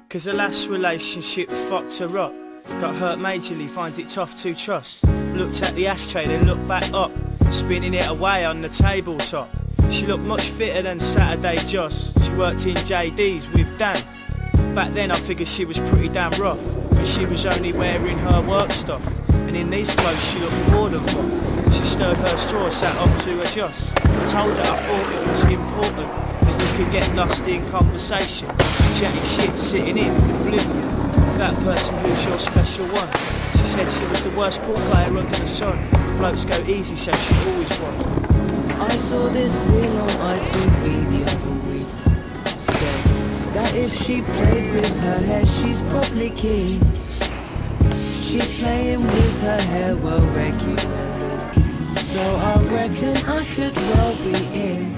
Cause the last relationship fucked her up. Got hurt majorly, finds it tough to trust. Looked at the ashtray, then looked back up, spinning it away on the tabletop. She looked much fitter than Saturday Joss. She worked in JD's with Dan. Back then I figured she was pretty damn rough, but she was only wearing her work stuff, and in these clothes she looked more than rough. She stirred her straw, sat up to adjust. I told her I thought it was important that you could get lost in conversation, chatting shit, sitting in oblivion with that person who's your special one. She said she was the worst pool player under the sun. The blokes go easy, so she always won. I saw this thing on ITV the other week. Said that if she played with her hair, she's probably keen. She's playing with her hair well regularly, so I reckon I could well be in.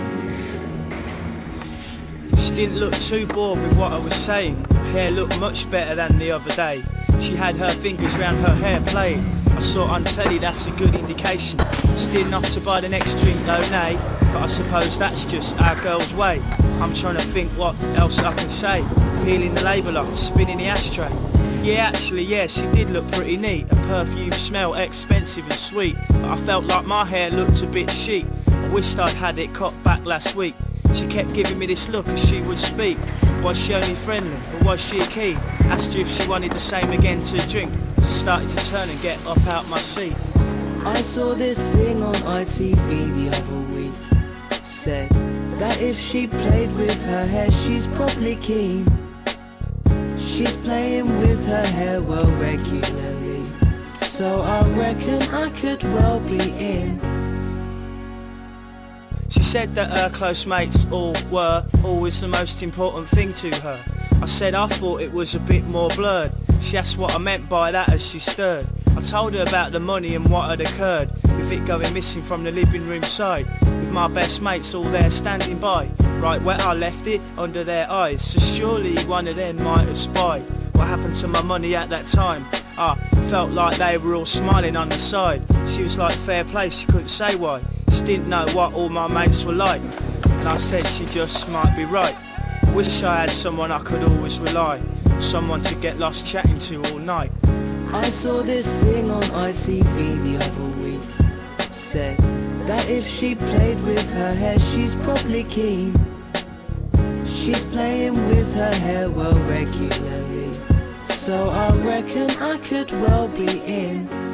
She didn't look too bored with what I was saying. Her hair looked much better than the other day. She had her fingers round her hair playing. I saw on telly, that's a good indication. Still enough to buy the next drink, no nay, but I suppose that's just our girl's way. I'm trying to think what else I can say. Peeling the label off, spinning the ashtray. Yeah, actually, yeah, she did look pretty neat. Her perfume smelled expensive and sweet, but I felt like my hair looked a bit chic. I wished I'd had it cut back last week. She kept giving me this look as she would speak. Was she only friendly, or was she keen? Asked her if she wanted the same again to drink. So started to turn and get up out my seat. I saw this thing on ITV the other week. Said that if she played with her hair, she's probably keen. She's playing with her hair well regularly, so I reckon I could well be in. She said that her close mates all were always the most important thing to her. I said I thought it was a bit more blurred. She asked what I meant by that as she stirred. I told her about the money and what had occurred, with it going missing from the living room side, with my best mates all there standing by, right where I left it, under their eyes. So surely one of them might have spied what happened to my money at that time. I felt like they were all smiling on the side. She was like fair play, she couldn't say why. She didn't know what all my mates were like, and I said she just might be right. Wish I had someone I could always rely, someone to get lost chatting to all night. I saw this thing on ITV the other week. Said that if she played with her hair, she's probably keen. She's playing with her hair well regularly, so I reckon I could well be in.